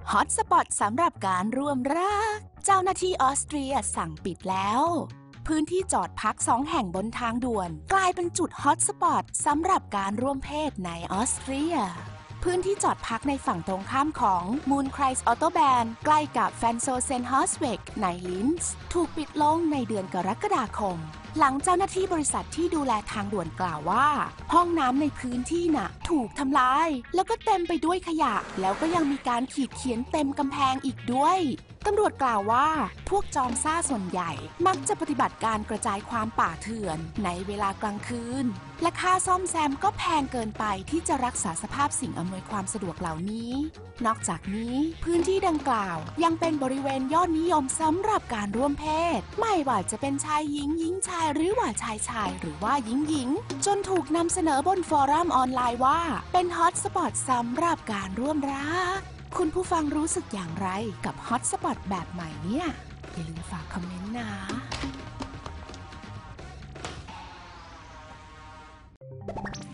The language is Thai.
ฮอตสปอตสำหรับการร่วมรักเจ้าหน้าที่ออสเตรียสั่งปิดแล้วพื้นที่จอดพัก2 แห่งบนทางด่วนกลายเป็นจุดฮอตสปอตสำหรับการร่วมเพศในออสเตรียพื้นที่จอดพักในฝั่งตรงข้ามของ Moonkreis Autobahn ใกล้กับ Fanzosenhausweg ในลินซ์ถูกปิดลงในเดือนกรกฎาคมหลังเจ้าหน้าที่บริษัทที่ดูแลทางด่วนกล่าวว่าห้องน้ำในพื้นที่น่ะถูกทำลายแล้วก็เต็มไปด้วยขยะแล้วก็ยังมีการขีดเขียนเต็มกำแพงอีกด้วยตำรวจกล่าวว่าพวกจอมซ่าส่วนใหญ่มักจะปฏิบัติการกระจายความป่าเถื่อนในเวลากลางคืนและค่าซ่อมแซมก็แพงเกินไปที่จะรักษาสภาพสิ่งอำนวยความสะดวกเหล่านี้นอกจากนี้พื้นที่ดังกล่าวยังเป็นบริเวณยอดนิยมสำหรับการร่วมเพศไม่ว่าจะเป็นชายหญิงหญิงชายหรือว่าชายชายหรือว่าหญิงหญิงจนถูกนำเสนอบนฟอรัมออนไลน์ว่าเป็นฮอตสปอตสำหรับการร่วมรักคุณผู้ฟังรู้สึกอย่างไรกับฮอตสปอตแบบใหม่เนี่ยอย่าลืมฝากคอมเมนต์นะ